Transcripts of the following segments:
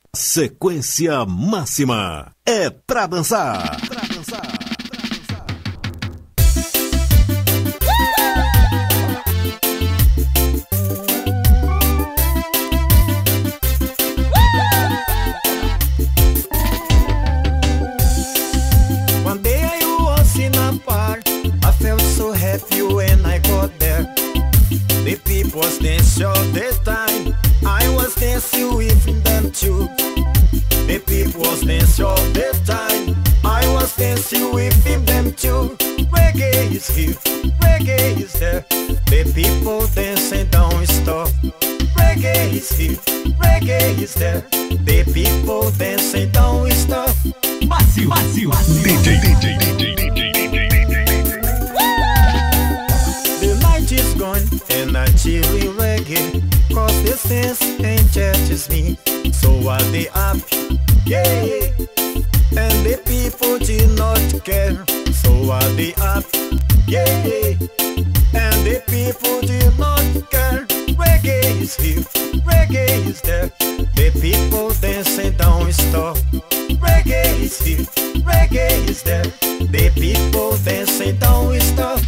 Sequência máxima é pra dançar. One day I was in a park, I felt so happy when I got there. The people was dancing all the time, I was dancing with them too. The people was dancing all the time, I was dancing with them too. Reggae is here, reggae is there, the people dancing don't stop. Reggae is here, reggae is there, the people dancing don't stop. Macio, DJ. The night is gone and I chilly reggae, cause the sense ain't touches me. So are they happy? Yeah. And the people did not care. So are they happy? Yeah. And the people did not care. Reggae is here, reggae is there, the people dancing don't stop. Reggae is here, reggae is there, the people dancing don't stop.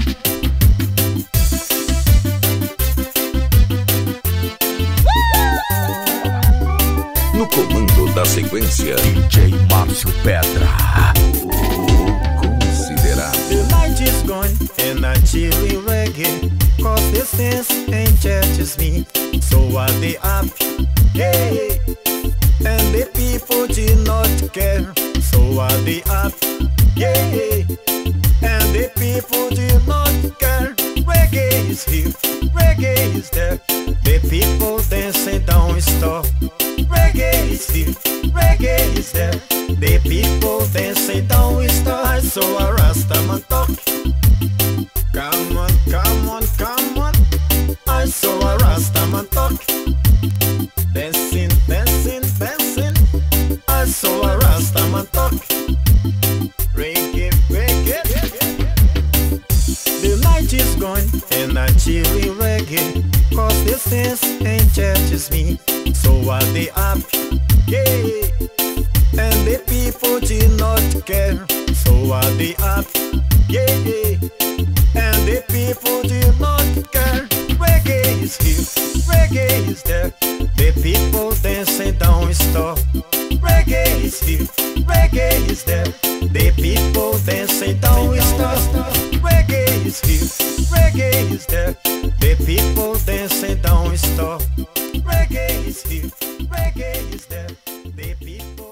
No comando da sequência, DJ Márcio Pedra. Considerado. The night is gone and I chilly reggae, cause the sense ain't touches me. So are they happy? Yeah. And the people did not care. So are they happy? Yeah. And the people did not care. Reggae is here, reggae is there, the people dancing don't stop. Reggae is here, reggae is there, the people dancing don't stop. I saw a Rastaman talk. Come on, come on, come on. I saw a Rastaman talk. Dancing, dancing, dancing. I saw a Rastaman talk. Reggae, reggae. The night is gone and I chilly reggae, cause the sense ain't touches me. So are they happy? Yeah. And the people did not care. So are they happy? Yeah. And the people did not care. Reggae is here, reggae is there, the people dancing don't stop. Reggae is here, reggae is there, the people dancing don't stop. Reggae is here, reggae is there, the people dancing don't stop. Reggae is here, reggae is there, the people